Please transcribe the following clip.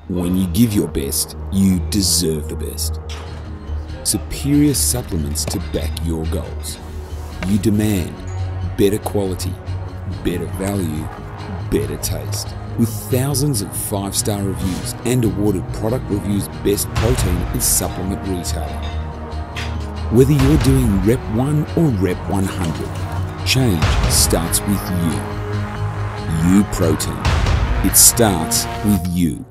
When you give your best, you deserve the best. Superior supplements to back your goals. You demand better quality, better value, better taste. With thousands of 5-star reviews and awarded Product Review's Best Protein and Supplement Retailer. Whether you're doing Rep 1 or Rep 100, change starts with you. You Protein. It starts with you.